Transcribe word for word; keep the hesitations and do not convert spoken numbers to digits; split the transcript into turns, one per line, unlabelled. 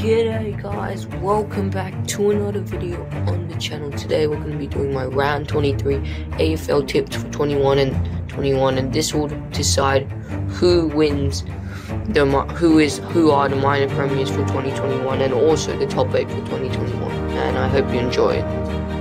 G'day guys, welcome back to another video on the channel. Today we're going to be doing my round twenty-three A F L tips for twenty-one and twenty-one, and this will decide who wins the who is who are the minor premiers for twenty twenty-one and also the top eight for twenty twenty-one, and I hope you enjoy it.